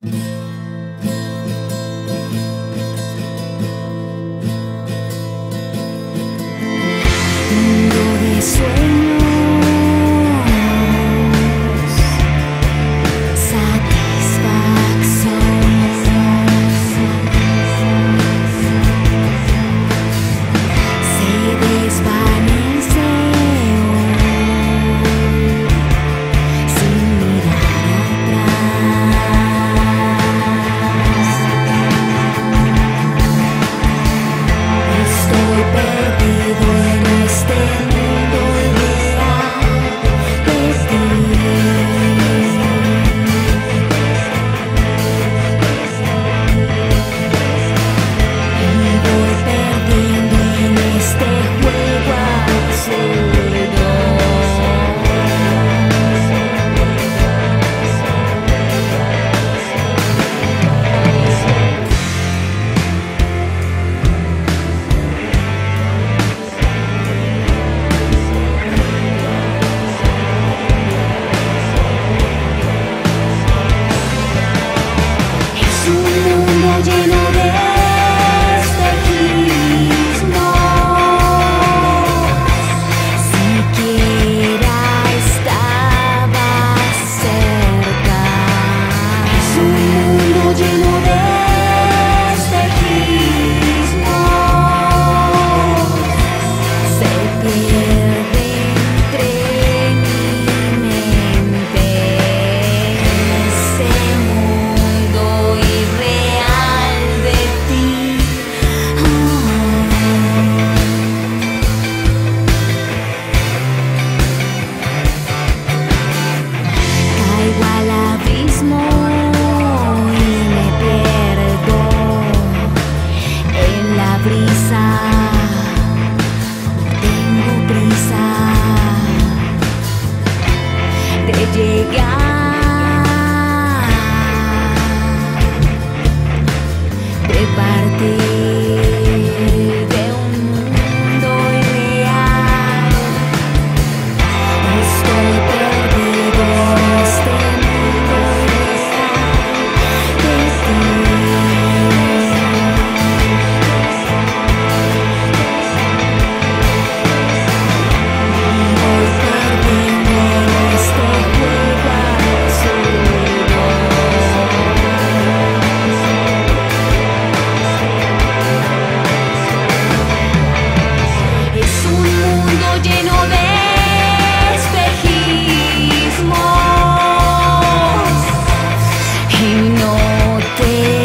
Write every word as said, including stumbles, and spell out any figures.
Mundo de sueños, satisfacción, se desvanece sin mirar atrás. Estoy perdido en este mundo ideal de ti. Y voy perdiendo en este juego absurdo. Es un mundo lleno de espejismos. Siquiera estaba cerca. Es un mundo lleno de espejismos. Se pierde entre mi mente ese mundo irreal de ti. Caigo al abismo y me pierdo en la brisa. Tengo prisa de llegar, de partir de un mundo irreal. Estoy perdido en este mundo irreal de ti. Voy perdiendo en este juego absurdo. Es un mundo lleno de espejismos y no te